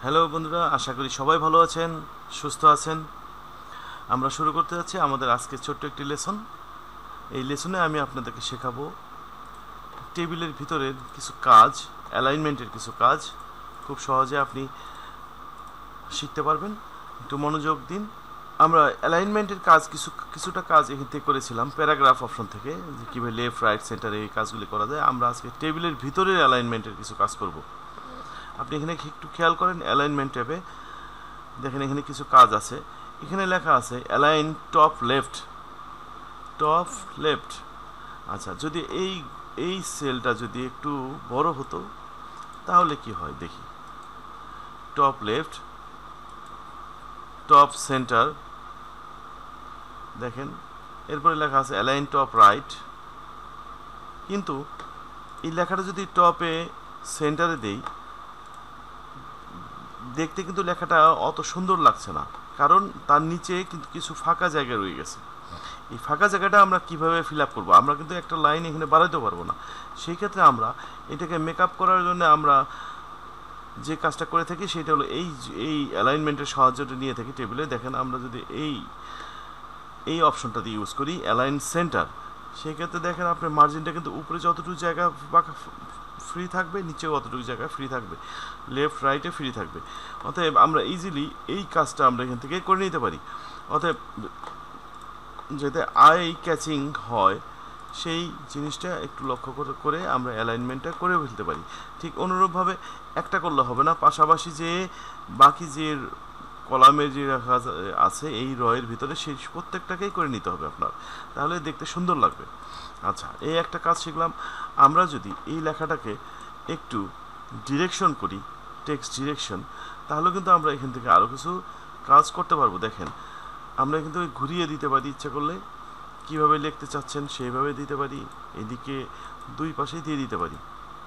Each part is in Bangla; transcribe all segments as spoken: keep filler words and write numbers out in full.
হ্যালো বন্ধুরা, আশা করি সবাই ভালো আছেন, সুস্থ আছেন। আমরা শুরু করতে যাচ্ছি আমাদের আজকে ছোট্ট একটি লেসন। এই লেসনে আমি আপনাদেরকে শেখাবো টেবিলের ভিতরের কিছু কাজ, অ্যালাইনমেন্টের কিছু কাজ খুব সহজে আপনি শিখতে পারবেন। একটু মনোযোগ দিন। আমরা অ্যালাইনমেন্টের কাজ কিছু কিছুটা কাজ এখান থেকে করেছিলাম প্যারাগ্রাফ অপশন থেকে, যে কীভাবে লেফট রাইট সেন্টারে এই কাজগুলি করা যায়। আমরা আজকে টেবিলের ভিতরের অ্যালাইনমেন্টের কিছু কাজ করব। আপনি এখানে একটু খেয়াল করেন, অ্যালাইনমেন্ট ট্যাবে দেখেন এখানে কিছু কাজ আছে। এখানে লেখা আছে align top left, top left. আচ্ছা, যদি এই এই সেলটা যদি একটু বড় হতো তাহলে কি হয় দেখি। টপ লেফট, টপ সেন্টার, দেখেন এরপরে লেখা আছে অ্যালাইন টপ রাইট। কিন্তু এই লেখাটা যদি টপে সেন্টারে দেই, দেখতে কিন্তু লেখাটা অত সুন্দর লাগছে না, কারণ তার নিচে কিন্তু কিছু ফাঁকা জায়গা রয়ে গেছে। এই ফাঁকা জায়গাটা আমরা কিভাবে ফিল আপ করবো? আমরা কিন্তু একটা লাইন এখানে বাড়াইতে পারবো না। সেই ক্ষেত্রে আমরা এটাকে মেকআপ করার জন্য আমরা যে কাজটা করে থাকি সেটা হলো এই এই অ্যালাইনমেন্টের সাহায্যটা নিয়ে থাকি টেবিলে। দেখেন আমরা যদি এই এই অপশনটা দিয়ে ইউজ করি অ্যালাইন সেন্টার, সেই ক্ষেত্রে দেখেন আপনার মার্জিনটা কিন্তু উপরে যতটুকু জায়গা ফ্রি থাকবে, নিচেও অতটুকু জায়গা ফ্রি থাকবে, লেফট রাইটে ফ্রি থাকবে। অতএব আমরা ইজিলি এই কাজটা আমরা এখান থেকে করে নিতে পারি। অতএব যাতে আই ক্যাচিং হয় সেই জিনিসটা একটু লক্ষ্য করে আমরা অ্যালাইনমেন্টটা করে ফেলতে পারি। ঠিক অনুরূপভাবে একটা করলে হবে না, পাশাপাশি যে বাকি যে কলামের যে রাখা আছে এই রয়ের ভিতরে সেই প্রত্যেকটাকেই করে নিতে হবে আপনার, তাহলে দেখতে সুন্দর লাগবে। আচ্ছা, এই একটা কাজ শিখলাম। আমরা যদি এই লেখাটাকে একটু ডিরেকশন করি, টেক্সট ডিরেকশন, তাহলে কিন্তু আমরা এখান থেকে আরও কিছু কাজ করতে পারবো। দেখেন আমরা কিন্তু ঘুরিয়ে দিতে পারি, ইচ্ছা করলে কীভাবে লিখতে চাচ্ছেন সেইভাবে দিতে পারি, এদিকে দুই পাশেই দিয়ে দিতে পারি,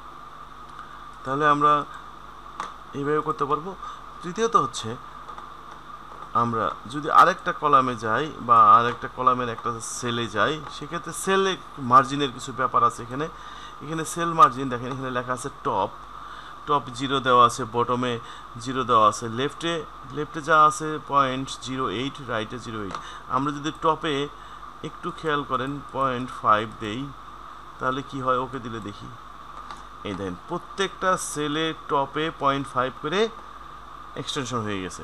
তাহলে আমরা এইভাবে করতে পারবো। তৃতীয়ত হচ্ছে আমরা যদি আরেকটা কলামে যাই বা আরেকটা কলামের একটা সেলে যাই, সেক্ষেত্রে সেলে মার্জিনের কিছু ব্যাপার আছে। এখানে এখানে সেল মার্জিন দেখেন, এখানে লেখা আছে টপ, টপ জিরো দেওয়া আছে, বটমে জিরো দেওয়া আছে, লেফটে লেফটে যা আছে পয়েন্ট জিরো এইট, রাইটে জিরো এইট। আমরা যদি টপে একটু খেয়াল করেন পয়েন্ট ফাইভ দেই, তাহলে কি হয়? ওকে দিলে দেখি, এই দেখেন প্রত্যেকটা সেলে টপে পয়েন্ট ফাইভ করে এক্সটেনশন হয়ে গেছে।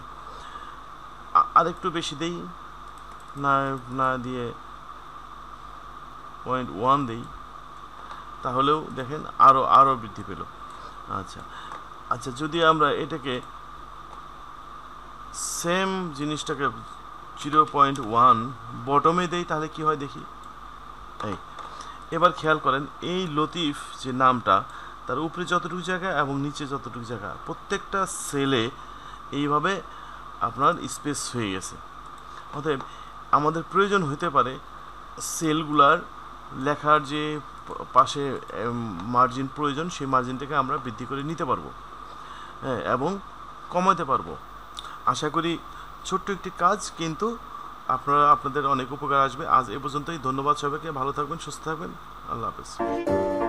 আর একটু বেশি দেই, না না দিয়ে পয়েন্ট ওয়ান দেই, তাহলেও দেখেন আরও আরও বৃদ্ধি পেল। আচ্ছা আচ্ছা যদি আমরা এটাকে সেম জিনিসটাকে জিরো পয়েন্ট ওয়ান বটমে দেই, তাহলে কি হয় দেখি। এই এবার খেয়াল করেন এই লতিফ যে নামটা, তার উপরে যতটুকু জায়গা এবং নিচে যতটুকু জায়গা, প্রত্যেকটা সেলে এইভাবে আপনার স্পেস হয়ে গেছে। অতএব আমাদের প্রয়োজন হতে পারে সেলগুলার লেখার যে পাশে মার্জিন প্রয়োজন, সেই মার্জিনটাকে আমরা বৃদ্ধি করে নিতে পারবো, হ্যাঁ, এবং কমাতে পারবো। আশা করি ছোট্ট একটি কাজ, কিন্তু আপনারা আপনাদের অনেক উপকার আসবে। আজ এ পর্যন্তই। ধন্যবাদ সবাইকে। ভালো থাকবেন, সুস্থ থাকবেন। আল্লাহ হাফেজ।